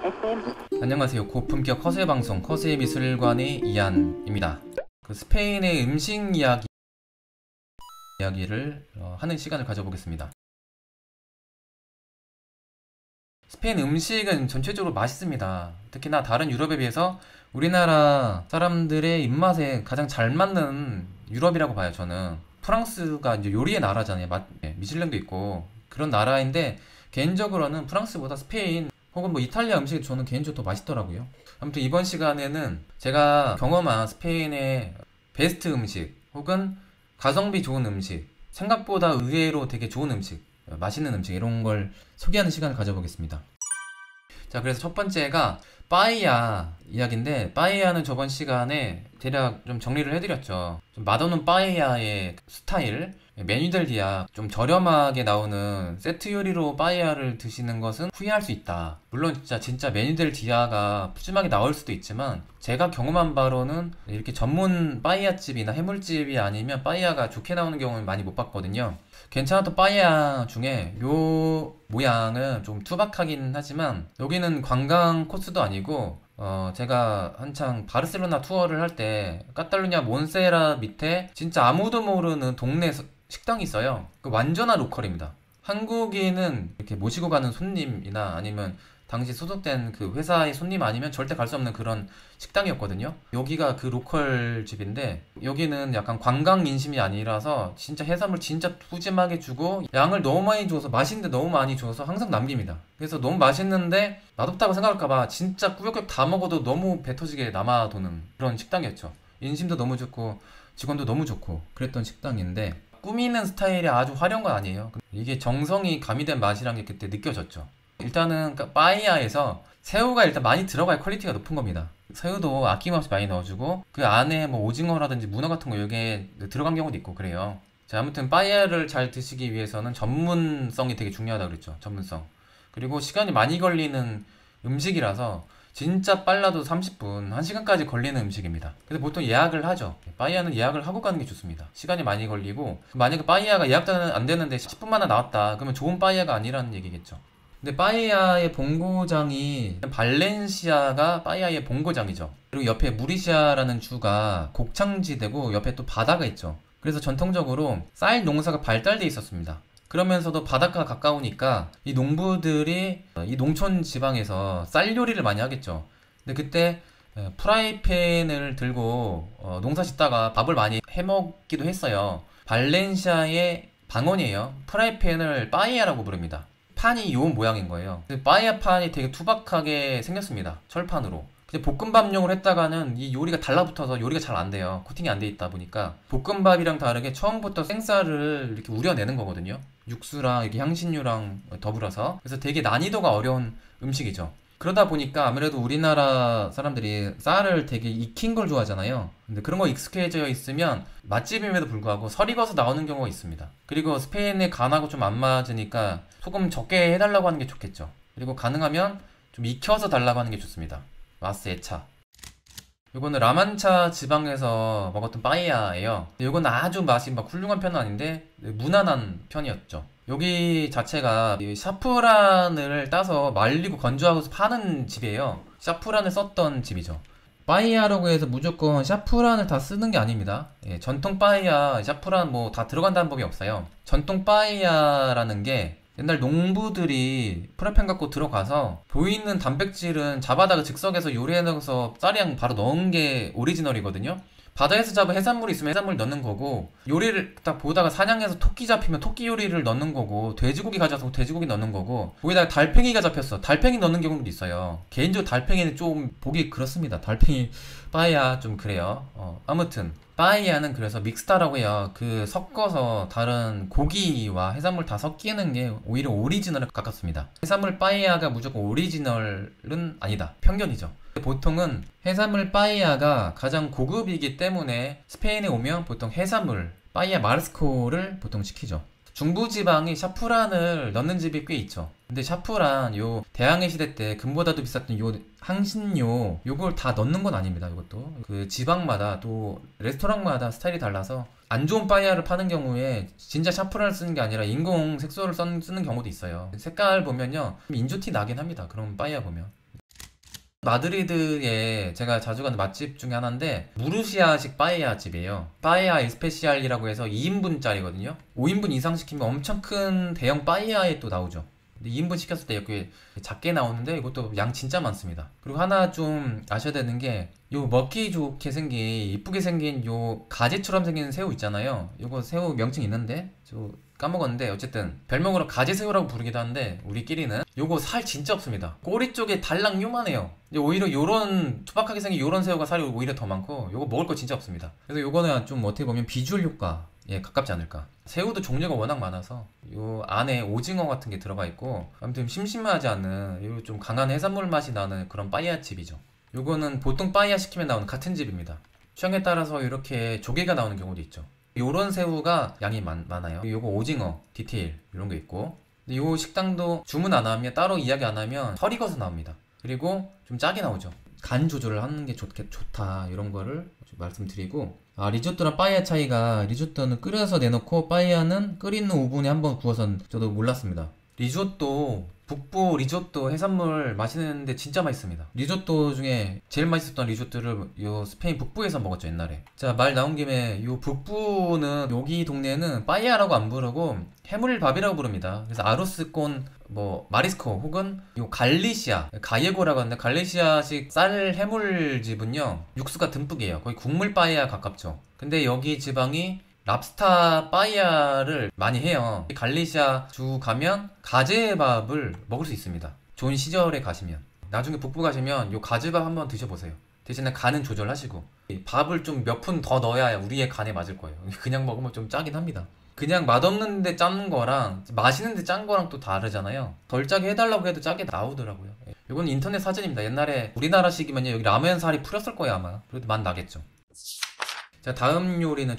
안녕하세요. 고품격 허세 방송 허세 미술관의 이한입니다. 스페인의 음식 이야기를 하는 시간을 가져보겠습니다. 스페인 음식은 전체적으로 맛있습니다. 특히나 다른 유럽에 비해서 우리나라 사람들의 입맛에 가장 잘 맞는 유럽이라고 봐요. 저는 프랑스가 이제 요리의 나라잖아요. 미슐랭도 있고 그런 나라인데 개인적으로는 프랑스보다 스페인 혹은 뭐 이탈리아 음식이 저는 개인적으로 더 맛있더라고요. 아무튼 이번 시간에는 제가 경험한 스페인의 베스트 음식 혹은 가성비 좋은 음식, 생각보다 의외로 되게 좋은 음식, 맛있는 음식 이런 걸 소개하는 시간을 가져보겠습니다. 자, 그래서 첫 번째가 빠에야 이야기인데, 빠에야는 저번 시간에 대략 좀 정리를 해드렸죠. 좀 맛없는 빠에야의 스타일, 메뉴들 디아 좀 저렴하게 나오는 세트 요리로 빠에야를 드시는 것은 후회할 수 있다. 물론 진짜 메뉴들 디아가 푸짐하게 나올 수도 있지만 제가 경험한 바로는 이렇게 전문 빠에야 집이나 해물집이 아니면 빠에야가 좋게 나오는 경우는 많이 못 봤거든요. 괜찮았던 빠에야 중에 요 모양은 좀 투박하긴 하지만, 여기는 관광 코스도 아니고 제가 한창 바르셀로나 투어를 할 때 카탈루냐 몬세라 밑에 진짜 아무도 모르는 동네 식당이 있어요. 그 완전한 로컬입니다. 한국인은 이렇게 모시고 가는 손님이나 아니면 당시 소속된 그 회사의 손님 아니면 절대 갈 수 없는 그런 식당이었거든요. 여기가 그 로컬 집인데, 여기는 약간 관광 인심이 아니라서 진짜 해산물 진짜 푸짐하게 주고 양을 너무 많이 줘서, 맛있는데 너무 많이 줘서 항상 남깁니다. 그래서 너무 맛있는데 맛없다고 생각할까봐 진짜 꾸역꾸역 다 먹어도 너무 배 터지게 남아도는 그런 식당이었죠. 인심도 너무 좋고 직원도 너무 좋고 그랬던 식당인데, 꾸미는 스타일이 아주 화려한 건 아니에요. 이게 정성이 가미된 맛이란 게 그때 느껴졌죠. 일단은 빠에야에서 새우가 일단 많이 들어가야 퀄리티가 높은 겁니다. 새우도 아낌없이 많이 넣어주고 그 안에 뭐 오징어라든지 문어 같은 거 여기에 들어간 경우도 있고 그래요. 자, 아무튼 빠에야를 잘 드시기 위해서는 전문성이 되게 중요하다고 그랬죠. 전문성. 그리고 시간이 많이 걸리는 음식이라서 진짜 빨라도 30분, 1시간까지 걸리는 음식입니다. 그래서 보통 예약을 하죠. 빠에야는 예약을 하고 가는 게 좋습니다. 시간이 많이 걸리고, 만약에 빠에야가 예약도 안 되는데 10분 만에 나왔다 그러면 좋은 빠에야가 아니라는 얘기겠죠. 근데 빠에야의 본고장이, 발렌시아가 빠에야의 본고장이죠. 그리고 옆에 무리시아라는 주가 곡창지대고 옆에 또 바다가 있죠. 그래서 전통적으로 쌀 농사가 발달돼 있었습니다. 그러면서도 바닷가가 가까우니까 이 농부들이 이 농촌 지방에서 쌀 요리를 많이 하겠죠. 근데 그때 프라이팬을 들고 농사 짓다가 밥을 많이 해먹기도 했어요. 발렌시아의 방언이에요. 프라이팬을 빠에야라고 부릅니다. 판이 요 모양인 거예요. 빠에야 판이 되게 투박하게 생겼습니다. 철판으로. 근데 볶음밥용으로 했다가는 이 요리가 달라붙어서 요리가 잘 안 돼요. 코팅이 안 돼 있다 보니까. 볶음밥이랑 다르게 처음부터 생쌀을 이렇게 우려내는 거거든요. 육수랑 이렇게 향신료랑 더불어서. 그래서 되게 난이도가 어려운 음식이죠. 그러다 보니까 아무래도 우리나라 사람들이 쌀을 되게 익힌 걸 좋아하잖아요. 근데 그런 거 익숙해져 있으면 맛집임에도 불구하고 설 익어서 나오는 경우가 있습니다. 그리고 스페인의 간하고 좀 안 맞으니까 소금 적게 해달라고 하는 게 좋겠죠. 그리고 가능하면 좀 익혀서 달라고 하는 게 좋습니다. 마스 에차. 요거는 라만차 지방에서 먹었던 빠에야예요. 요건 아주 맛이 막 훌륭한 편은 아닌데 무난한 편이었죠. 여기 자체가 샤프란을 따서 말리고 건조하고 파는 집이에요. 샤프란을 썼던 집이죠. 빠에야라고 해서 무조건 샤프란을 다 쓰는 게 아닙니다. 전통 빠에야 샤프란 뭐 다 들어간다는 법이 없어요. 전통 빠에야라는 게 옛날 농부들이 프라이팬 갖고 들어가서 보이는 단백질은 잡아다가 즉석에서 요리해서 쌀이랑 바로 넣은 게 오리지널이거든요. 바다에서 잡은 해산물이 있으면 해산물 넣는 거고, 요리를 딱 보다가 사냥해서 토끼 잡히면 토끼 요리를 넣는 거고, 돼지고기 가져와서 돼지고기 넣는 거고, 거기다가 달팽이가 잡혔어. 달팽이 넣는 경우도 있어요. 개인적으로 달팽이는 좀 보기 그렇습니다. 달팽이 빠에야 좀 그래요. 아무튼 빠에야는 그래서 믹스다라고 해요. 그 섞어서 다른 고기와 해산물 다 섞이는 게 오히려 오리지널에 가깝습니다. 해산물 빠에야가 무조건 오리지널은 아니다. 편견이죠. 보통은 해산물 빠에야가 가장 고급이기 때문에 스페인에 오면 보통 해산물 빠에야 마르스코를 보통 시키죠. 중부지방이 샤프란을 넣는 집이 꽤 있죠. 근데 샤프란 요 대항해 시대 때 금보다도 비쌌던 요 향신료 요걸 다 넣는 건 아닙니다. 이것도 그 지방마다 또 레스토랑마다 스타일이 달라서 안 좋은 빠에야를 파는 경우에 진짜 샤프란을 쓰는 게 아니라 인공 색소를 쓰는 경우도 있어요. 색깔 보면요 인조티 나긴 합니다. 그런 빠에야 보면. 마드리드에 제가 자주 가는 맛집 중에 하나인데 무르시아식 빠에야 집이에요. 빠에야 에스페시알이라고 해서 2인분짜리거든요. 5인분 이상 시키면 엄청 큰 대형 빠에야에 또 나오죠. 근데 2인분 시켰을 때 이렇게 작게 나오는데 이것도 양 진짜 많습니다. 그리고 하나 좀 아셔야 되는 게 요 먹기 좋게 생긴 이쁘게 생긴 요 가지처럼 생긴 새우 있잖아요. 요거 새우 명칭 있는데 저 까먹었는데 어쨌든 별명으로 가지새우라고 부르기도 하는데 우리끼리는 요거 살 진짜 없습니다. 꼬리 쪽에 달랑 요만해요. 근데 오히려 요런 투박하게 생긴 요런 새우가 살이 오히려 더 많고 요거 먹을 거 진짜 없습니다. 그래서 요거는 좀 어떻게 보면 비주얼 효과에 가깝지 않을까. 새우도 종류가 워낙 많아서 요 안에 오징어 같은 게 들어가 있고 아무튼 심심하지 않은 요 좀 강한 해산물 맛이 나는 그런 빠이야 집이죠. 요거는 보통 빠이야 시키면 나오는 같은 집입니다. 취향에 따라서 이렇게 조개가 나오는 경우도 있죠. 요런 새우가 양이 많아요. 요거 오징어 디테일 이런 거 있고 근데 요 식당도 주문 안 하면 따로 이야기 안 하면 털 익어서 나옵니다. 그리고 좀 짜게 나오죠. 간 조절을 하는 게 좋다 이런 거를 좀 말씀드리고 리조또랑 빠이야 차이가 리조또는 끓여서 내놓고 빠이야는 끓이는 오븐에 한번 구워서 저도 몰랐습니다. 리조또 북부 리조또 해산물 마시는데 진짜 맛있습니다. 리조또 중에 제일 맛있었던 리조또를 요 스페인 북부에서 먹었죠 옛날에. 자, 말 나온 김에 요 북부는 여기 동네는 빠이야라고 안 부르고 해물밥이라고 부릅니다. 그래서 아로스콘 뭐 마리스코 혹은 요 갈리시아 가예고라고 하는데 갈리시아식 쌀 해물집은요 육수가 듬뿍이에요. 거의 국물 빠이야 가깝죠. 근데 여기 지방이 랍스타 빠이야를 많이 해요. 갈리시아 주 가면 가재밥을 먹을 수 있습니다. 좋은 시절에 가시면 나중에 북부 가시면 요 가재밥 한번 드셔보세요. 대신에 간은 조절하시고 밥을 좀 몇 푼 더 넣어야 우리의 간에 맞을 거예요. 그냥 먹으면 좀 짜긴 합니다. 그냥 맛없는데 짠 거랑 맛있는데 짠 거랑 또 다르잖아요. 덜 짜게 해달라고 해도 짜게 나오더라고요. 이건 인터넷 사진입니다. 옛날에 우리나라식이면 여기 라면 살이 풀었을 거예요 아마. 그래도 맛 나겠죠. 자, 다음 요리는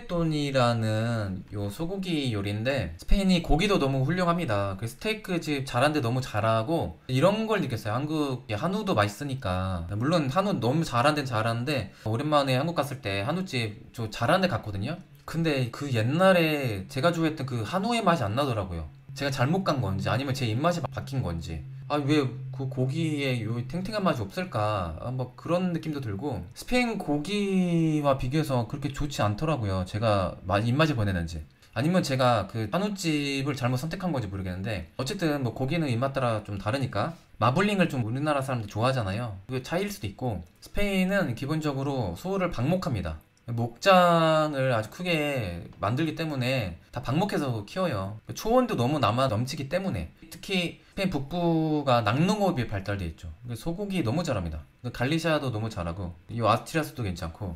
출레돈이라는 요 소고기 요리인데 스페인이 고기도 너무 훌륭합니다. 그 스테이크 집 잘하는데 너무 잘하고 이런 걸 느꼈어요. 한국 한우도 맛있으니까 물론 한우 너무 잘하는 데는 잘하는데 오랜만에 한국 갔을 때 한우집 저 잘하는 데 갔거든요. 근데 그 옛날에 제가 좋아했던 그 한우의 맛이 안 나더라고요. 제가 잘못 간 건지 아니면 제 입맛이 바뀐 건지 왜 그 고기에 요 탱탱한 맛이 없을까 뭐 그런 느낌도 들고 스페인 고기와 비교해서 그렇게 좋지 않더라고요. 제가 입맛이 보내는지 아니면 제가 그 한우집을 잘못 선택한 건지 모르겠는데 어쨌든 뭐 고기는 입맛 따라 좀 다르니까 마블링을 좀 우리나라 사람들이 좋아하잖아요. 그게 차이일 수도 있고 스페인은 기본적으로 소를 방목합니다. 목장을 아주 크게 만들기 때문에 다 방목해서 키워요. 초원도 너무 남아 넘치기 때문에 특히 스페인 북부가 낙농업이 발달되어 있죠. 소고기 너무 잘합니다. 갈리시아도 너무 잘하고 이 아스트리아스도 괜찮고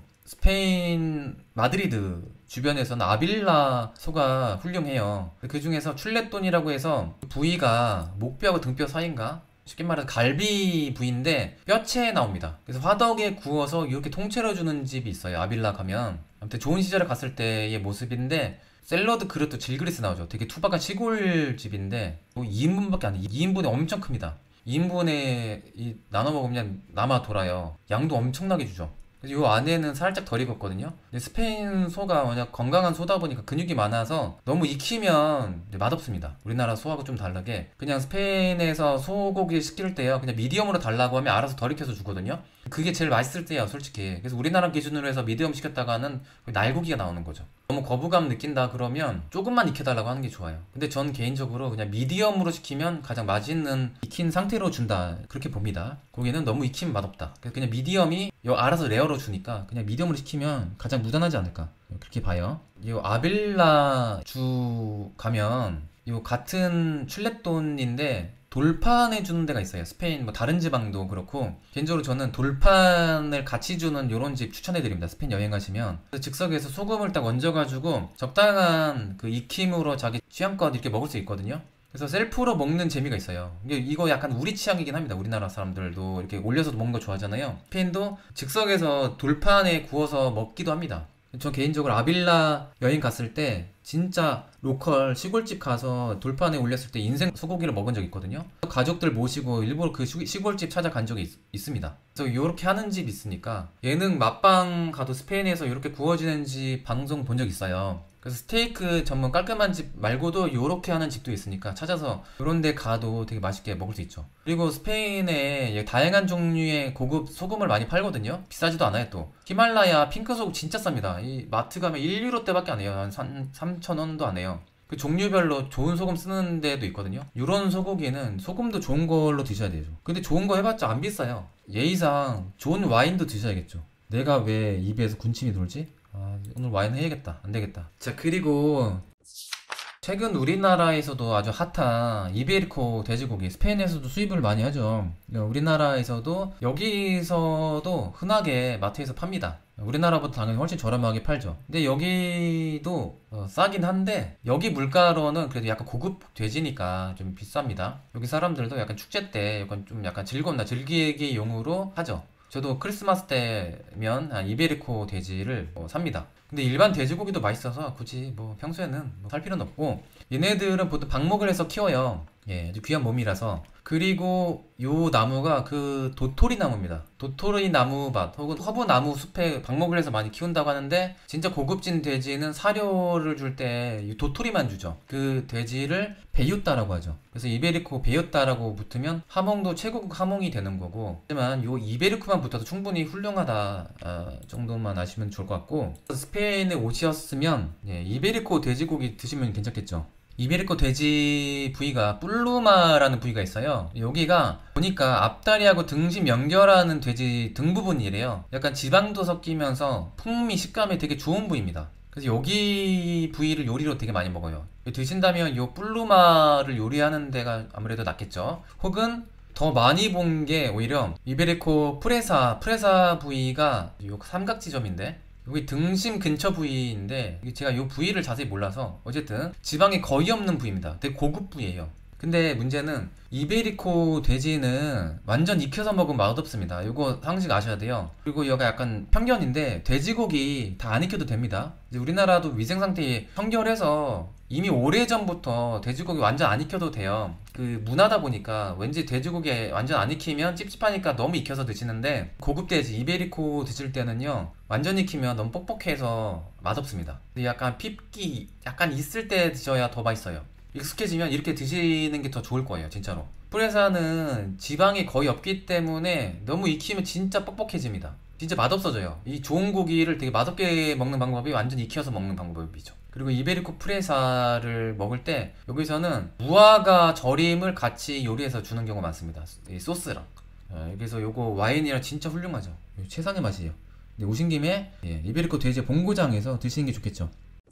스페인 마드리드 주변에서는 아빌라 소가 훌륭해요. 그 중에서 출레돈이라고 해서 부위가 목뼈하고 등뼈 사이인가? 쉽게 말해서 갈비 부위인데 뼈채 나옵니다. 그래서 화덕에 구워서 이렇게 통째로 주는 집이 있어요. 아빌라 가면. 아무튼 좋은 시절에 갔을 때의 모습인데 샐러드 그릇도 질그릇이 나오죠. 되게 투박한 시골 집인데 2인분밖에 안 돼요. 2인분에 엄청 큽니다. 2인분에 나눠 먹으면 남아 돌아요. 양도 엄청나게 주죠. 그래서 이 안에는 살짝 덜 익었거든요. 근데 스페인 소가 워낙 건강한 소다 보니까 근육이 많아서 너무 익히면 맛없습니다. 우리나라 소하고 좀 다르게 그냥 스페인에서 소고기 시킬 때요 그냥 미디엄으로 달라고 하면 알아서 덜 익혀서 주거든요. 그게 제일 맛있을 때야 솔직히. 그래서 우리나라 기준으로 해서 미디엄 시켰다가는 날고기가 나오는 거죠. 너무 거부감 느낀다 그러면 조금만 익혀달라고 하는 게 좋아요. 근데 전 개인적으로 그냥 미디엄으로 시키면 가장 맛있는 익힌 상태로 준다 그렇게 봅니다. 고기는 너무 익히면 맛없다. 그래서 그냥 미디엄이 알아서 레어로 주니까 그냥 미디엄으로 시키면 가장 무난하지 않을까 그렇게 봐요. 이 아빌라 주 가면 이 같은 출레돈인데 돌판해 주는 데가 있어요. 스페인 뭐 다른 지방도 그렇고 개인적으로 저는 돌판을 같이 주는 요런 집 추천해 드립니다. 스페인 여행 가시면 즉석에서 소금을 딱 얹어 가지고 적당한 그 익힘으로 자기 취향껏 이렇게 먹을 수 있거든요. 그래서 셀프로 먹는 재미가 있어요. 이거 약간 우리 취향이긴 합니다. 우리나라 사람들도 이렇게 올려서 먹는 거 좋아하잖아요. 스페인도 즉석에서 돌판에 구워서 먹기도 합니다. 저 개인적으로 아빌라 여행 갔을 때 진짜 로컬 시골집 가서 돌판에 올렸을 때 인생 소고기를 먹은 적이 있거든요. 가족들 모시고 일부러 그 시골집 찾아간 적이 있습니다. 그래서 이렇게 하는 집 있으니까 예능 맛방 가도 스페인에서 이렇게 구워지는 집 방송 본 적 있어요. 그래서 스테이크 전문 깔끔한 집 말고도 요렇게 하는 집도 있으니까 찾아서 요런 데 가도 되게 맛있게 먹을 수 있죠. 그리고 스페인에 다양한 종류의 고급 소금을 많이 팔거든요. 비싸지도 않아요. 또 히말라야 핑크 소금 진짜 쌉니다. 이 마트 가면 1유로대밖에 안 해요. 한 3,000원도 안 해요. 그 종류별로 좋은 소금 쓰는 데도 있거든요. 이런 소고기는 소금도 좋은 걸로 드셔야 되죠. 근데 좋은 거 해봤자 안 비싸요. 예의상 좋은 와인도 드셔야겠죠. 내가 왜 입에서 군침이 돌지? 아, 오늘 와인 해야겠다. 안 되겠다. 자, 그리고 최근 우리나라에서도 아주 핫한 이베리코 돼지고기, 스페인에서도 수입을 많이 하죠. 우리나라에서도 여기서도 흔하게 마트에서 팝니다. 우리나라보다 당연히 훨씬 저렴하게 팔죠. 근데 여기도 싸긴 한데 여기 물가로는 그래도 약간 고급 돼지니까 좀 비쌉니다. 여기 사람들도 약간 축제 때 약간 즐겁나 즐기기용으로 하죠. 저도 크리스마스 때면 한 이베리코 돼지를 삽니다. 근데 일반 돼지고기도 맛있어서 굳이 뭐 평소에는 살 필요는 없고, 얘네들은 보통 방목을 해서 키워요. 예, 아주 귀한 몸이라서. 그리고 요 나무가 그 도토리 나무입니다. 도토리 나무밭 혹은 허브나무 숲에 방목을 해서 많이 키운다고 하는데, 진짜 고급진 돼지는 사료를 줄 때 도토리만 주죠. 그 돼지를 베유따라고 하죠. 그래서 이베리코 베유따라고 붙으면 하몽도 최고급 하몽이 되는 거고, 하지만 요 이베리코만 붙어도 충분히 훌륭하다 정도만 아시면 좋을 것 같고, 스페인에 오셨으면 이베리코 돼지고기 드시면 괜찮겠죠. 이베리코 돼지 부위가 뿔루마라는 부위가 있어요. 여기가 보니까 앞다리하고 등심 연결하는 돼지 등 부분이래요. 약간 지방도 섞이면서 풍미, 식감이 되게 좋은 부위입니다. 그래서 여기 부위를 요리로 되게 많이 먹어요. 드신다면 이 뿔루마를 요리하는 데가 아무래도 낫겠죠. 혹은 더 많이 본 게 오히려 이베리코 프레사 부위가 요 삼각지점인데, 여기 등심 근처 부위인데, 제가 이 부위를 자세히 몰라서 어쨌든 지방이 거의 없는 부위입니다. 되게 고급 부위예요. 근데 문제는 이베리코 돼지는 완전 익혀서 먹으면 맛없습니다. 이거 상식 아셔야 돼요. 그리고 이거 약간 편견인데, 돼지고기 다 안 익혀도 됩니다. 이제 우리나라도 위생 상태에 청결해서 이미 오래전부터 돼지고기 완전 안 익혀도 돼요. 그 문화다 보니까 왠지 돼지고기 완전 안 익히면 찝찝하니까 너무 익혀서 드시는데, 고급 돼지 이베리코 드실 때는요 완전 익히면 너무 뻑뻑해서 맛없습니다. 약간 핍기 약간 있을 때 드셔야 더 맛있어요. 익숙해지면 이렇게 드시는 게 더 좋을 거예요, 진짜로. 프레사는 지방이 거의 없기 때문에 너무 익히면 진짜 뻑뻑해집니다. 진짜 맛없어져요. 이 좋은 고기를 되게 맛없게 먹는 방법이 완전 익혀서 먹는 방법이죠. 그리고 이베리코 프레사를 먹을 때 여기서는 무화과 절임을 같이 요리해서 주는 경우가 많습니다. 이 소스랑. 그래서 요거 와인이랑 진짜 훌륭하죠. 최상의 맛이에요. 근데 오신 김에 이베리코 돼지 본고장에서 드시는 게 좋겠죠.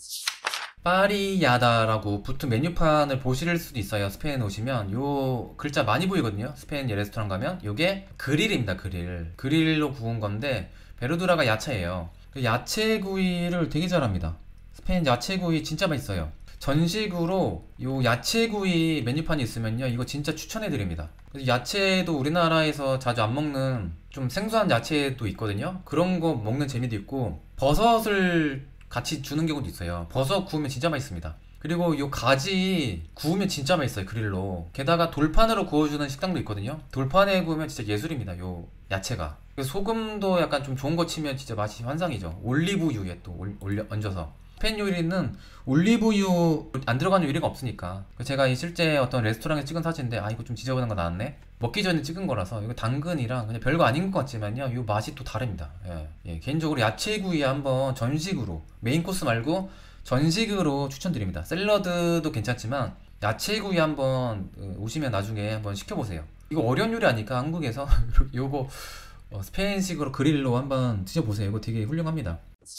파리야다라고 붙은 메뉴판을 보실 수도 있어요. 스페인 오시면 요 글자 많이 보이거든요. 스페인 레스토랑 가면 요게 그릴입니다. 그릴로 구운 건데, 베르두라가 야채예요. 그 야채구이를 되게 잘합니다. 스페인 야채구이 진짜 맛있어요. 전식으로 요 야채구이 메뉴판이 있으면요 이거 진짜 추천해드립니다. 야채도 우리나라에서 자주 안 먹는 좀 생소한 야채도 있거든요. 그런 거 먹는 재미도 있고, 버섯을 같이 주는 경우도 있어요. 버섯 구우면 진짜 맛있습니다. 그리고 요 가지 구우면 진짜 맛있어요, 그릴로. 게다가 돌판으로 구워주는 식당도 있거든요. 돌판에 구우면 진짜 예술입니다, 요 야채가. 소금도 약간 좀 좋은 거 치면 진짜 맛이 환상이죠. 올리브유에 또 얹어서. 스페인 요리는 올리브유 안 들어가는 요리가 없으니까. 제가 실제 어떤 레스토랑에 찍은 사진인데, 아 이거 좀 지저분한 거 나왔네? 먹기 전에 찍은 거라서 이거 당근이랑 그냥 별거 아닌 것 같지만요 이 맛이 또 다릅니다. 개인적으로 야채구이 한번 전식으로, 메인 코스 말고 전식으로 추천드립니다. 샐러드도 괜찮지만 야채구이 한번 오시면 나중에 한번 시켜보세요. 이거 어려운 요리 아니까 한국에서 요거 스페인식으로 그릴로 한번 드셔보세요. 이거 되게 훌륭합니다.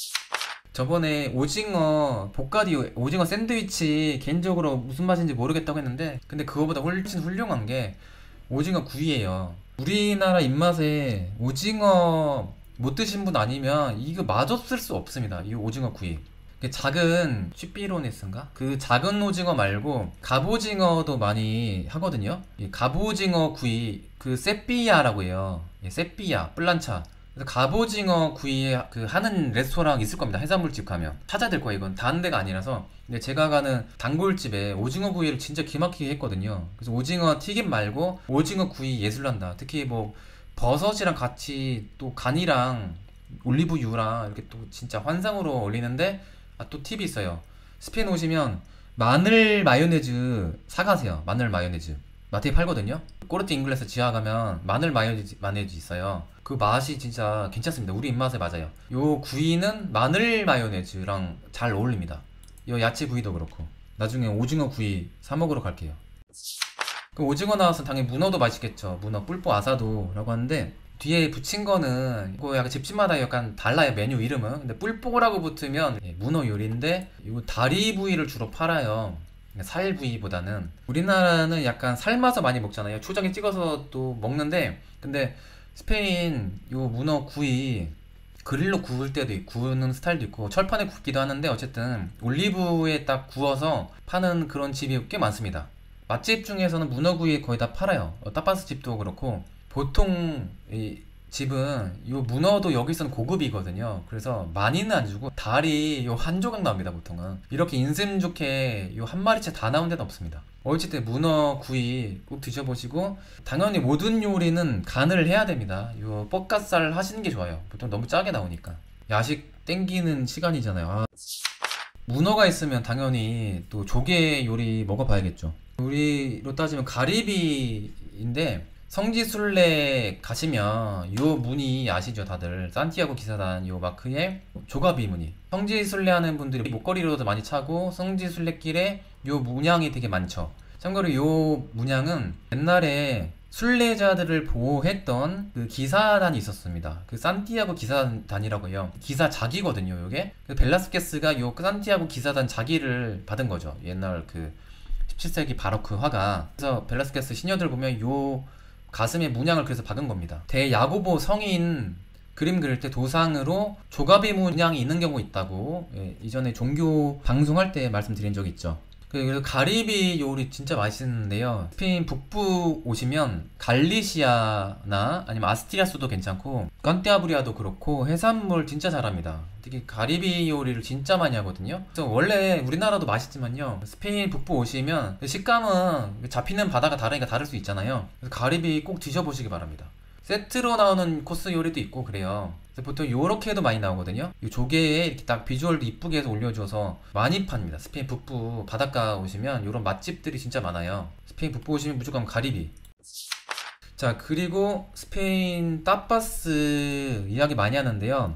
저번에 오징어 보카디, 오징어 샌드위치 개인적으로 무슨 맛인지 모르겠다고 했는데, 근데 그거보다 훨씬 훌륭한 게 오징어 구이예요. 우리나라 입맛에 오징어 못 드신 분 아니면 이거 맛없을 수 없습니다. 이 오징어 구이. 작은 취피로네스인가? 그 작은 오징어 말고 갑오징어도 많이 하거든요. 이 갑오징어 구이, 그 세삐야라고 해요. 세삐야, 플란차. 그래서 갑오징어 구이 하는 레스토랑 있을 겁니다. 해산물집 가면 찾아야 될 거예요. 이건 다른 데가 아니라서. 근데 제가 가는 단골집에 오징어 구이를 진짜 기막히게 했거든요. 그래서 오징어 튀김 말고 오징어 구이 예술난다. 특히 뭐 버섯이랑 같이 또 간이랑 올리브유랑 이렇게 또 진짜 환상으로 어울리는데, 또 팁이 있어요. 스페인 오시면 마늘 마요네즈 사가세요. 마늘 마요네즈 마트에 팔거든요. 꼬르트 잉글레스 지하 가면 마늘 마요네즈 있어요. 그 맛이 진짜 괜찮습니다. 우리 입맛에 맞아요. 요 구이는 마늘 마요네즈랑 잘 어울립니다. 요 야채 구이도 그렇고. 나중에 오징어 구이 사 먹으러 갈게요. 그 오징어 나와서 당연히 문어도 맛있겠죠. 문어 뿔뽀 아사도라고 하는데 뒤에 붙인 거는 이거 약간 집집마다 약간 달라요, 메뉴 이름은. 근데 뿔뽀라고 붙으면 문어 요리인데 이거 다리 부위를 주로 팔아요. 살 부위보다는. 우리나라는 약간 삶아서 많이 먹잖아요. 초장에 찍어서 또 먹는데, 근데 스페인 요 문어 구이 그릴로 구울 때도 있고 구우는 스타일도 있고 철판에 굽기도 하는데, 어쨌든 올리브에 딱 구워서 파는 그런 집이 꽤 많습니다. 맛집 중에서는 문어구이 거의 다 팔아요. 타파스 집도 그렇고. 보통 이 집은 요 문어도 여기서는 고급이거든요. 그래서 많이는 안 주고 다리 요 한 조각 나옵니다, 보통은. 이렇게 인심 좋게 요 한 마리째 다 나온 데는 없습니다. 어쨌든 문어구이 꼭 드셔보시고, 당연히 모든 요리는 간을 해야 됩니다. 요 뻑갓살 하시는 게 좋아요. 보통 너무 짜게 나오니까. 야식 땡기는 시간이잖아요. 문어가 있으면 당연히 또 조개 요리 먹어봐야겠죠. 우리로 따지면 가리비인데, 성지순례 가시면 요 무늬 아시죠 다들? 산티아고 기사단 요 마크에 조가비 무늬. 성지순례 하는 분들이 목걸이로도 많이 차고 성지순례길에 요 문양이 되게 많죠. 참고로 요 문양은 옛날에 순례자들을 보호했던 그 기사단이 있었습니다. 그 산티아고 기사단이라고요. 기사 자기거든요, 요게. 벨라스케스가 요 산티아고 기사단 자기를 받은 거죠. 옛날 그 17세기 바로크 화가. 그래서 벨라스케스 시녀들 보면 요 가슴에 문양을 그래서 박은 겁니다. 대야고보 성인 그림 그릴 때 도상으로 조가비 문양이 있는 경우 있다고, 이전에 종교 방송할 때 말씀드린 적이 있죠. 그리고 가리비 요리 진짜 맛있는데요. 스페인 북부 오시면 갈리시아나 아니면 아스티리아스도 괜찮고 간테아브리아도 그렇고 해산물 진짜 잘합니다. 특히 가리비 요리를 진짜 많이 하거든요. 그래서 원래 우리나라도 맛있지만요, 스페인 북부 오시면 식감은 잡히는 바다가 다르니까 다를 수 있잖아요. 그래서 가리비 꼭 드셔보시기 바랍니다. 세트로 나오는 코스 요리도 있고 그래요. 보통 요렇게도 많이 나오거든요. 이 조개에 이렇게 딱 비주얼도 이쁘게 해서 올려줘서 많이 팝니다. 스페인 북부 바닷가 오시면 요런 맛집들이 진짜 많아요. 스페인 북부 오시면 무조건 가리비. 자, 그리고 스페인 타파스 이야기 많이 하는데요.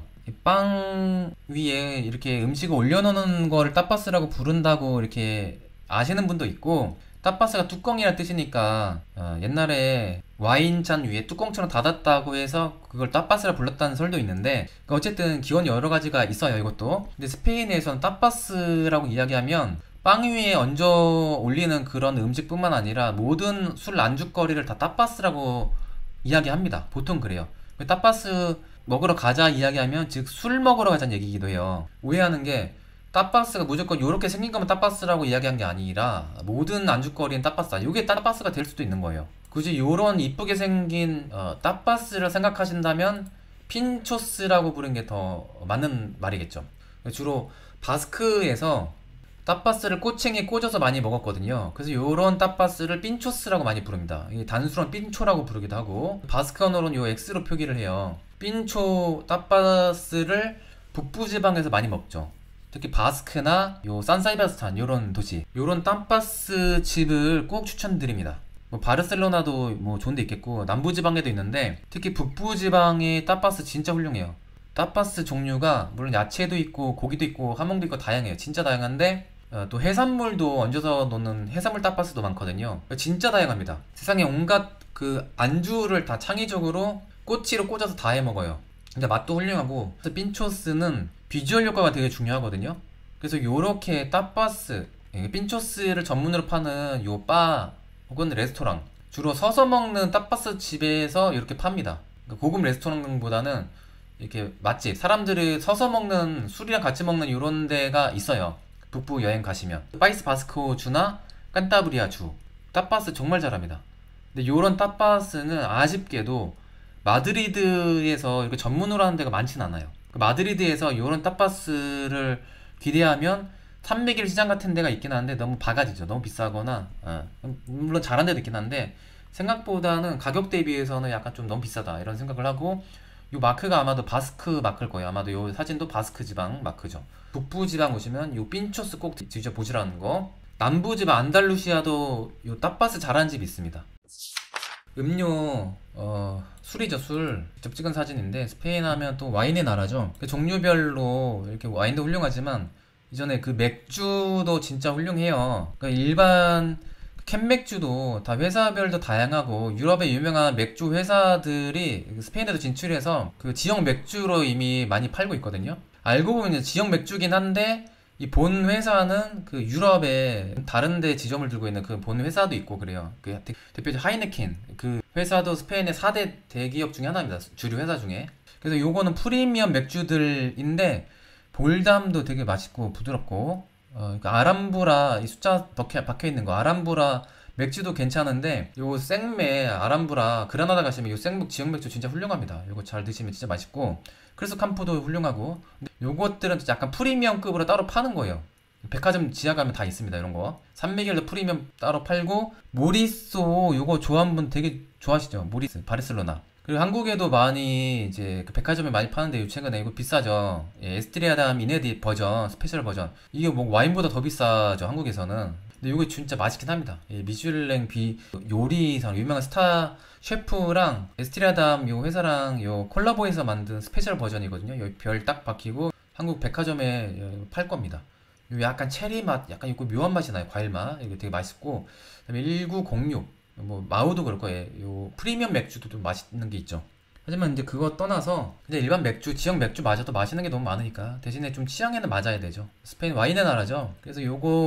빵 위에 이렇게 음식을 올려놓는 거를 타파스라고 부른다고 이렇게 아시는 분도 있고, 타파스가 뚜껑이라는 뜻이니까 옛날에 와인잔 위에 뚜껑처럼 닫았다고 해서 그걸 타파스라 불렀다는 설도 있는데, 어쨌든 기원이 여러 가지가 있어요, 이것도. 근데 스페인에서는 타파스라고 이야기하면 빵 위에 얹어 올리는 그런 음식뿐만 아니라 모든 술 안주거리를 다 타파스라고 이야기합니다. 보통 그래요. 타파스 먹으러 가자 이야기하면 즉 술 먹으러 가자는 얘기이기도 해요. 오해하는 게, 타파스가 무조건 요렇게 생긴 거면 타파스라고 이야기한 게 아니라 모든 안주거리는 타파스다, 요게 타파스가 될 수도 있는 거예요. 굳이 요런 이쁘게 생긴 타파스를 생각하신다면 핀초스라고 부르는 게 더 맞는 말이겠죠. 주로 바스크에서 타파스를 꼬챙이에 꽂아서 많이 먹었거든요. 그래서 요런 타파스를 핀초스라고 많이 부릅니다. 이게 단수로 핀초라고 부르기도 하고, 바스크어로는 요 X로 표기를 해요. 핀초 타파스를 북부지방에서 많이 먹죠. 특히 바스크나 요 산사이바스탄 요런 도시, 요런 타파스 집을 꼭 추천드립니다. 뭐 바르셀로나도 뭐 좋은 데 있겠고 남부지방에도 있는데, 특히 북부지방의 타파스 진짜 훌륭해요. 타파스 종류가 물론 야채도 있고 고기도 있고 하몽도 있고 다양해요. 진짜 다양한데 또 해산물도 얹어서 놓는 해산물 타파스도 많거든요. 진짜 다양합니다. 세상에 온갖 그 안주를 다 창의적으로 꼬치로 꽂아서 다 해먹어요. 근데 맛도 훌륭하고, 그래서 핀초스는 비주얼 효과가 되게 중요하거든요. 그래서 요렇게 타파스, 핀초스를 전문으로 파는 요 바 혹은 레스토랑, 주로 서서 먹는 타파스 집에서 이렇게 팝니다. 그러니까 고급 레스토랑보다는 이렇게 맛집, 사람들이 서서 먹는, 술이랑 같이 먹는 이런 데가 있어요. 북부 여행 가시면 파이스 바스코 주나 깐타브리아 주 타파스 정말 잘합니다. 근데 요런 타파스는 아쉽게도 마드리드에서 이렇게 전문으로 하는 데가 많진 않아요. 마드리드에서 요런 타파스를 기대하면 산미길 시장 같은 데가 있긴 한데 너무 바가지죠. 너무 비싸거나, 물론 잘한 데도 있긴 한데 생각보다는 가격 대비해서는 약간 좀 너무 비싸다 이런 생각을 하고, 요 마크가 아마도 바스크 마크일 거예요. 아마도 요 사진도 바스크 지방 마크죠. 북부 지방 오시면 요 핀초스 꼭 직접 보시라는 거. 남부 지방 안달루시아도 요 따빠스 잘하는 집이 있습니다. 음료 술이죠. 술 직접 찍은 사진인데, 스페인 하면 또 와인의 나라죠. 그 종류별로 이렇게 와인도 훌륭하지만 이전에 그 맥주도 진짜 훌륭해요. 그러니까 일반 캔 맥주도 다 회사별도 다양하고, 유럽의 유명한 맥주 회사들이 스페인에도 진출해서 그 지역 맥주로 이미 많이 팔고 있거든요. 알고 보면 이제 지역 맥주긴 한데 이 본 회사는 그 유럽의 다른 데 지점을 들고 있는 그 본 회사도 있고 그래요. 그 대표적 하이네켄 그 회사도 스페인의 4대 대기업 중에 하나입니다. 주류 회사 중에. 그래서 요거는 프리미엄 맥주들인데 볼담도 되게 맛있고 부드럽고, 그러니까 아람브라 이 숫자 박혀 있는 거 아람브라 맥주도 괜찮은데, 요 생맥 아람브라 그라나다 가시면 요 생맥 지역 맥주 진짜 훌륭합니다. 요거 잘 드시면 진짜 맛있고, 크리스 캄포도 훌륭하고. 근데 요것들은 약간 프리미엄급으로 따로 파는 거예요. 백화점 지하 가면 다 있습니다. 이런 거 산미겔도 프리미엄 따로 팔고, 모리소 요거 좋아하는 분 되게 좋아하시죠. 모리스 바르셀로나. 그리고 한국에도 많이 이제 그 백화점에 많이 파는데, 요 최근에 이거 비싸죠. 예, 에스트리아담 이네디 버전 스페셜 버전 이게 뭐 와인보다 더 비싸죠, 한국에서는. 근데 이게 진짜 맛있긴 합니다. 예, 미슐랭 요리상 유명한 스타 셰프랑 에스트리아담 요 회사랑 요 콜라보해서 만든 스페셜 버전이거든요. 여기 별 딱 박히고 한국 백화점에 팔 겁니다. 요 약간 체리 맛, 약간 있고 묘한 맛이 나요. 과일 맛. 이거 되게 맛있고. 그다음에 1906 뭐 마우도 그럴 거예요. 요 프리미엄 맥주도 좀 맛있는 게 있죠. 하지만 이제 그거 떠나서 그냥 일반 맥주, 지역 맥주 마셔도 맛있는 게 너무 많으니까 대신에 좀 취향에는 맞아야 되죠. 스페인 와인의 나라죠. 그래서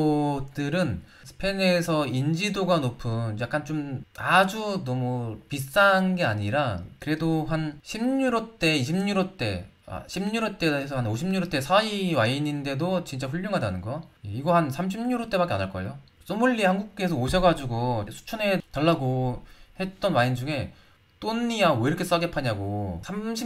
요것들은 스페인에서 인지도가 높은, 약간 좀 아주 너무 비싼 게 아니라 그래도 한 10유로대, 20유로대, 10유로대에서 한 50유로대 사이 와인인데도 진짜 훌륭하다는 거. 이거 한 30유로대밖에 안 할걸요. 소믈리에 한국에서 오셔가지고 추천해 달라고 했던 와인 중에 또니야 왜 이렇게 싸게 파냐고,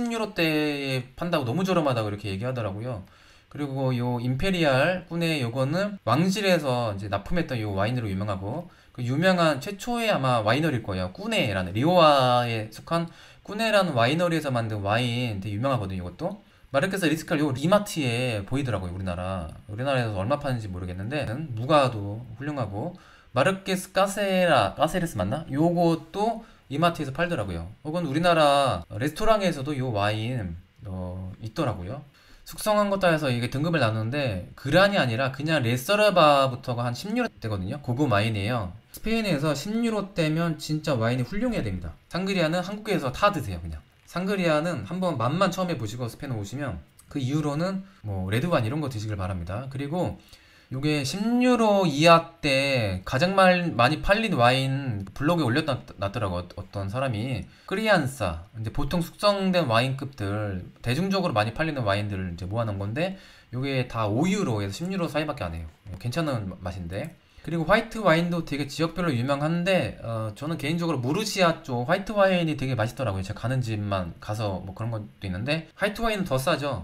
30유로대에 판다고 너무 저렴하다고 이렇게 얘기하더라고요. 그리고 요 임페리알 꾸네 요거는 왕실에서 이제 납품했던 요 와인으로 유명하고, 그 유명한 최초의 아마 와이너리일 거예요. 꾸네라는 리오아에 속한 꾸네라는 와이너리에서 만든 와인 되게 유명하거든요. 이것도 마르케스 리스칼 요 리마트에 보이더라고요. 우리나라에서 얼마 파는지 모르겠는데 무가도 훌륭하고, 마르케스 까세레스 맞나? 요것도 이마트에서 팔더라고요. 혹은 우리나라 레스토랑에서도 요 와인 있더라고요. 숙성한 것 따라서 이게 등급을 나누는데 그란이 아니라 그냥 레서르바부터가 한 10유로대거든요. 고급 와인이에요. 스페인에서 10유로대면 진짜 와인이 훌륭해야 됩니다. 상그리아는 한국에서 다 드세요. 그냥 상그리아는 한번 맛만 처음 해보시고 스페인 오시면 그 이후로는 뭐 레드와인 이런 거 드시길 바랍니다. 그리고 요게 10유로 이하때 가장 많이 팔린 와인 블로그에 올렸더라고. 어떤 사람이 크리안사, 이제 보통 숙성된 와인급들 대중적으로 많이 팔리는 와인들을 이제 모아놓은 건데, 요게 다 5유로에서 10유로 사이밖에 안 해요. 괜찮은 맛인데. 그리고 화이트 와인도 되게 지역별로 유명한데, 저는 개인적으로 무르시아 쪽 화이트 와인이 되게 맛있더라고요. 제가 가는 집만 가서 뭐 그런 것도 있는데, 화이트 와인은 더 싸죠.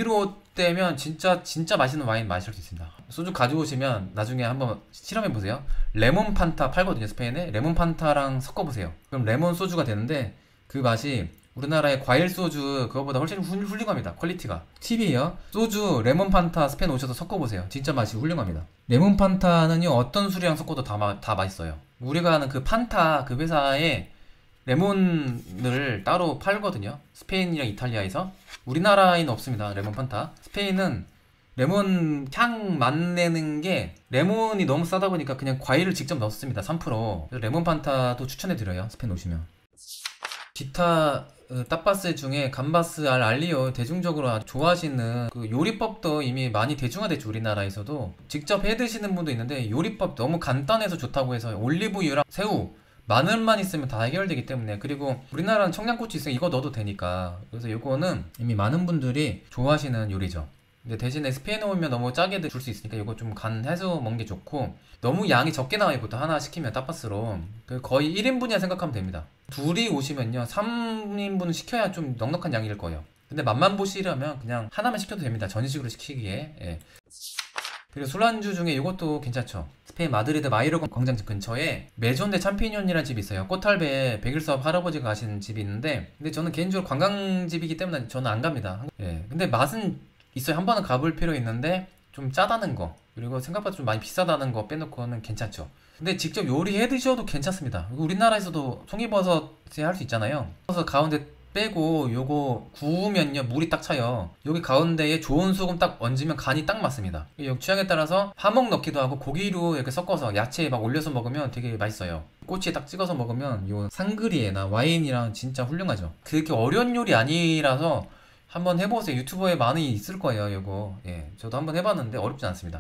5유로대면 진짜 맛있는 와인 마실 수 있습니다. 소주 가져오시면 나중에 한번 실험해보세요. 레몬 판타 팔거든요. 스페인에 레몬 판타랑 섞어보세요. 그럼 레몬 소주가 되는데, 그 맛이 우리나라의 과일 소주 그거보다 훨씬 훌륭합니다. 퀄리티가. 팁이에요. 소주 레몬 판타 스페인 오셔서 섞어보세요. 진짜 맛이 훌륭합니다. 레몬 판타는요 어떤 술이랑 섞어도 다 맛있어요. 우리가 아는 그 판타 그 회사에 레몬을 따로 팔거든요. 스페인이랑 이탈리아에서. 우리나라에는 없습니다. 레몬 판타. 스페인은 레몬 향 맛내는 게, 레몬이 너무 싸다 보니까 그냥 과일을 직접 넣습니다. 3%. 그래서 레몬 판타도 추천해드려요. 스페인 오시면. 기타 따빠스 중에 감바스 알 알리오 대중적으로 아주 좋아하시는 그 요리법도 이미 많이 대중화됐죠. 우리나라에서도 직접 해 드시는 분도 있는데, 요리법 너무 간단해서 좋다고 해서 올리브유랑 새우 마늘만 있으면 다 해결되기 때문에. 그리고 우리나라는 청양고추 있으면 이거 넣어도 되니까. 그래서 이거는 이미 많은 분들이 좋아하시는 요리죠. 근데 대신에 스페인에 오면 너무 짜게 줄 수 있으니까 이거 좀 간 해서 먹는 게 좋고, 너무 양이 적게 나와 있고 또 하나 시키면 따빠스로 거의 1인분이라 생각하면 됩니다. 둘이 오시면요 3인분 시켜야 좀 넉넉한 양일 거예요. 근데 맛만 보시려면 그냥 하나만 시켜도 됩니다. 전식으로 시키기에. 예. 그리고 술안주 중에 이것도 괜찮죠. 스페인 마드리드 마이로 광장 근처에 메존 데 참피뇽이라는 집이 있어요. 꽃할배 백일섭 할아버지가 가시는 집이 있는데, 근데 저는 개인적으로 관광집이기 때문에 저는 안 갑니다. 예. 근데 맛은 있어요. 한 번은 가볼 필요 있는데 좀 짜다는 거, 그리고 생각보다 좀 많이 비싸다는 거 빼놓고는 괜찮죠. 근데 직접 요리해 드셔도 괜찮습니다. 우리나라에서도 송이버섯에 할 수 있잖아요. 버섯 가운데 빼고 요거 구우면요 물이 딱 차요. 여기 가운데에 좋은 소금 딱 얹으면 간이 딱 맞습니다. 이 취향에 따라서 하몽 넣기도 하고 고기로 이렇게 섞어서 야채에 막 올려서 먹으면 되게 맛있어요. 꼬치에 딱 찍어서 먹으면 요 상그리에나 와인이랑 진짜 훌륭하죠. 그렇게 어려운 요리 아니라서 한번 해보세요. 유튜버에 많이 있을 거예요 요거. 예, 저도 한번 해봤는데 어렵진 않습니다.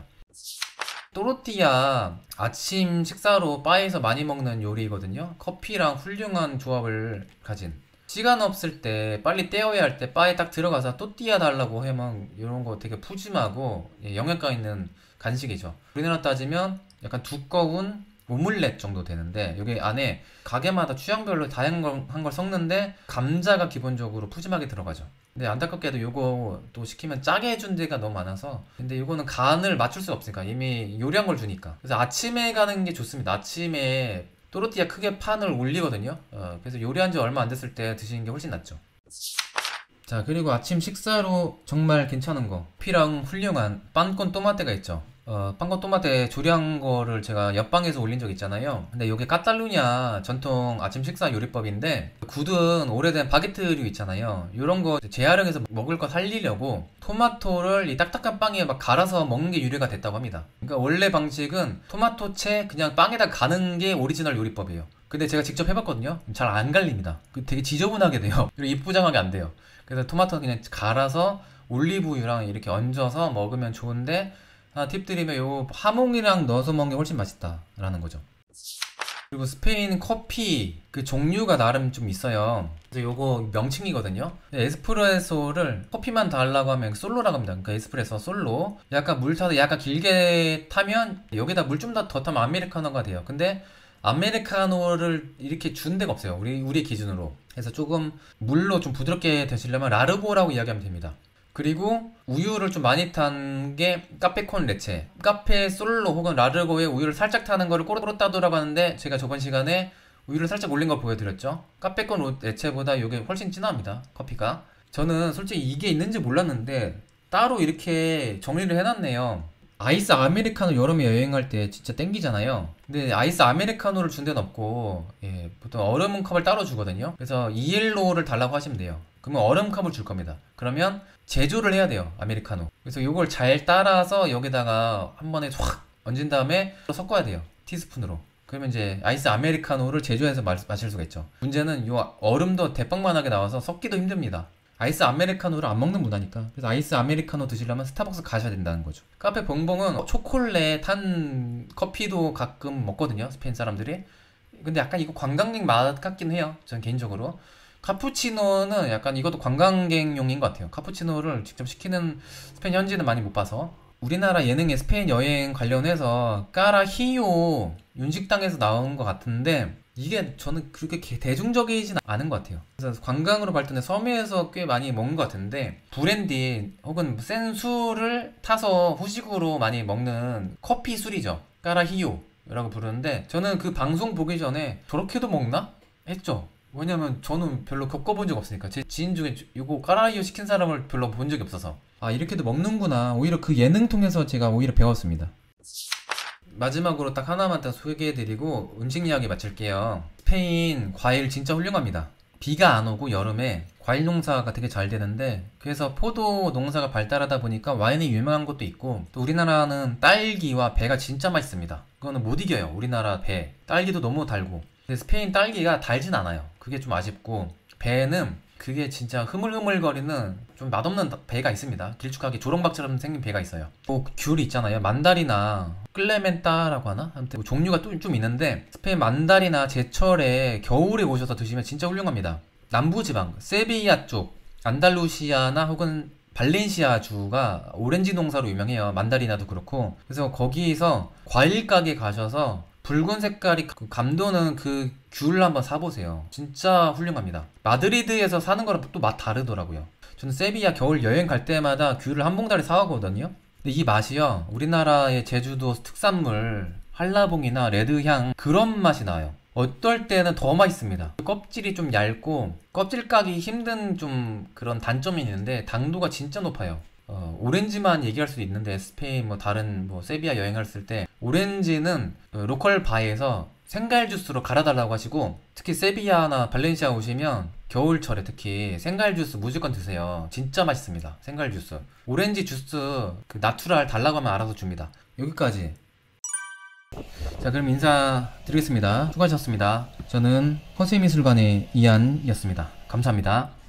또르띠아 아침 식사로 바에서 많이 먹는 요리거든요. 커피랑 훌륭한 조합을 가진, 시간 없을 때 빨리 때워야 할 때 바에 딱 들어가서 또띠아 달라고 하면 이런 거 되게 푸짐하고 영양가 있는 간식이죠. 우리나라 따지면 약간 두꺼운 오믈렛 정도 되는데, 여기 안에 가게마다 취향별로 다양한 걸 섞는데 감자가 기본적으로 푸짐하게 들어가죠. 근데 안타깝게도 요거 또 시키면 짜게 해준 데가 너무 많아서, 근데 요거는 간을 맞출 수가 없으니까 이미 요리한 걸 주니까. 그래서 아침에 가는 게 좋습니다. 아침에 또르띠아 크게 판을 올리거든요. 그래서 요리한 지 얼마 안 됐을 때 드시는 게 훨씬 낫죠. 자, 그리고 아침 식사로 정말 괜찮은 거, 피랑 훌륭한 빵콘 또마테가 있죠. 빵콘 또마테 조리한 거를 제가 옆방에서 올린 적 있잖아요. 근데 이게 카탈루냐 전통 아침 식사 요리법인데, 굳은 오래된 바게트류 있잖아요. 이런 거 재활용해서 먹을 거 살리려고 토마토를 이 딱딱한 빵에 막 갈아서 먹는 게 유래가 됐다고 합니다. 그러니까 원래 방식은 토마토채 그냥 빵에다 가는 게 오리지널 요리법이에요. 근데 제가 직접 해봤거든요. 잘 안 갈립니다. 되게 지저분하게 돼요. 그리고 이쁘장하게 안 돼요. 그래서 토마토 그냥 갈아서 올리브유랑 이렇게 얹어서 먹으면 좋은데, 하나 팁 드리면 요 하몽이랑 넣어서 먹는 게 훨씬 맛있다라는 거죠. 그리고 스페인 커피 그 종류가 나름 좀 있어요. 그래서 요거 명칭이거든요. 에스프레소를 커피만 달라고 하면 솔로라고 합니다. 그러니까 에스프레소 솔로. 약간 물 타서 약간 길게 타면 여기다 물 좀 더 타면 아메리카노가 돼요. 근데 아메리카노를 이렇게 준 데가 없어요. 우리 기준으로. 그래서 조금 물로 좀 부드럽게 드시려면 라르고라고 이야기하면 됩니다. 그리고 우유를 좀 많이 탄 게 카페콘 레체, 카페 솔로 혹은 라르고에 우유를 살짝 타는 거를 꼬르따도라고 하는데, 제가 저번 시간에 우유를 살짝 올린 거 보여드렸죠. 카페콘 레체보다 이게 훨씬 진합니다, 커피가. 저는 솔직히 이게 있는지 몰랐는데 따로 이렇게 정리를 해놨네요. 아이스 아메리카노 여름에 여행할 때 진짜 땡기잖아요. 근데 아이스 아메리카노를 준 데는 없고, 예, 보통 얼음컵을 따로 주거든요. 그래서 이엘로를 달라고 하시면 돼요. 그러면 얼음컵을 줄 겁니다. 그러면 제조를 해야 돼요, 아메리카노. 그래서 이걸 잘 따라서 여기다가 한 번에 확 얹은 다음에 섞어야 돼요, 티스푼으로. 그러면 이제 아이스 아메리카노를 제조해서 마실 수가 있죠. 문제는 이 얼음도 대빵만하게 나와서 섞기도 힘듭니다. 아이스 아메리카노를 안 먹는 문화니까. 그래서 아이스 아메리카노 드시려면 스타벅스 가셔야 된다는 거죠. 카페 봉봉은 초콜릿 탄 커피도 가끔 먹거든요, 스페인 사람들이. 근데 약간 이거 관광객 맛 같긴 해요, 전 개인적으로. 카푸치노는 약간 이것도 관광객용인 것 같아요. 카푸치노를 직접 시키는 스페인 현지는 많이 못 봐서. 우리나라 예능에 스페인 여행 관련해서 까라히요 윤식당에서 나온 것 같은데, 이게 저는 그렇게 대중적이진 않은 것 같아요. 그래서 관광으로 발전해 섬에서 꽤 많이 먹는 것 같은데, 브랜디 혹은 센 술을 타서 후식으로 많이 먹는 커피 술이죠. 까라히요 라고 부르는데, 저는 그 방송 보기 전에 저렇게도 먹나? 했죠. 왜냐면 저는 별로 겪어본 적 없으니까. 제 지인 중에 이거 까라히요 시킨 사람을 별로 본 적이 없어서, 아 이렇게도 먹는구나, 오히려 그 예능 통해서 제가 오히려 배웠습니다. 마지막으로 딱 하나만 더 소개해드리고 음식 이야기 마칠게요. 스페인 과일 진짜 훌륭합니다. 비가 안 오고 여름에 과일 농사가 되게 잘 되는데, 그래서 포도 농사가 발달하다 보니까 와인이 유명한 것도 있고, 또 우리나라는 딸기와 배가 진짜 맛있습니다. 그거는 못 이겨요, 우리나라 배. 딸기도 너무 달고. 근데 스페인 딸기가 달진 않아요. 그게 좀 아쉽고, 배는 그게 진짜 흐물흐물거리는 좀 맛없는 배가 있습니다. 길쭉하게 조롱박처럼 생긴 배가 있어요. 뭐 귤 있잖아요, 만다리나 클레멘타라고 하나? 아무튼 뭐 종류가 또 좀 있는데, 스페인 만다리나 제철에 겨울에 오셔서 드시면 진짜 훌륭합니다. 남부지방 세비야 쪽, 안달루시아나 혹은 발렌시아 주가 오렌지 농사로 유명해요. 만다리나도 그렇고. 그래서 거기서 과일 가게 가셔서 붉은 색깔이 감도는 그 귤 한번 사보세요. 진짜 훌륭합니다. 마드리드에서 사는 거랑 또 맛 다르더라고요. 저는 세비야 겨울 여행 갈 때마다 귤을 한 봉다리 사가거든요. 근데 이 맛이요, 우리나라의 제주도 특산물 한라봉이나 레드향 그런 맛이 나요. 어떨 때는 더 맛있습니다. 껍질이 좀 얇고 껍질 까기 힘든 좀 그런 단점이 있는데 당도가 진짜 높아요. 오렌지만 얘기할 수도 있는데 스페인 뭐 다른 뭐 세비야 여행했을 때 오렌지는 로컬 바에서 생갈 주스로 갈아달라고 하시고, 특히 세비야나 발렌시아 오시면 겨울철에 특히 생갈 주스 무조건 드세요. 진짜 맛있습니다. 생갈 주스. 오렌지 주스 그 나투랄 달라고 하면 알아서 줍니다. 여기까지. 자, 그럼 인사드리겠습니다. 수고하셨습니다. 저는 허세미술관의 이한이었습니다. 감사합니다.